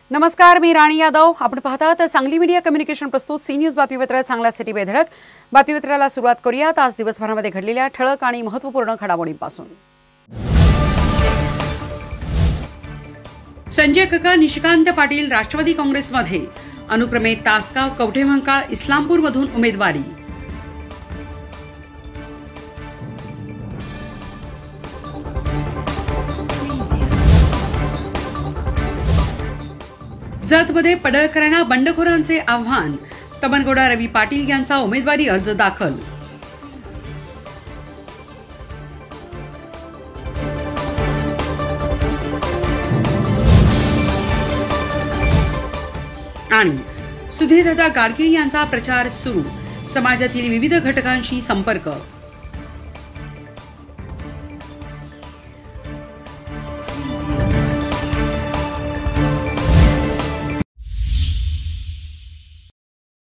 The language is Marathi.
नमस्कार, मी राणी यादव. आपण पाहतात सांगली मीडिया कम्युनिकेशन प्रस्तुत सी न्यूज बातमीपत्र. चांगल्यासाठी बेधडक बातमीपत्राला सुरुवात करूयात आज दिवसभरामध्ये घडलेल्या ठळक आणि महत्त्वपूर्ण घडामोडींपासून. संजय काका निशिकांत पाटील राष्ट्रवादी काँग्रेसमध्ये, अनुक्रमे तासगाव, कवठेमहांकाळ, इस्लामपूरमधून उमेदवारी. जतमध्ये पडळकरांना बंडखोरांचे आव्हान, तमनगौडा रवी पाटील यांचा उमेदवारी अर्ज दाखल. आणि सुधीरदादा गाडगीळ यांचा प्रचार सुरू, समाजातील विविध घटकांशी संपर्क.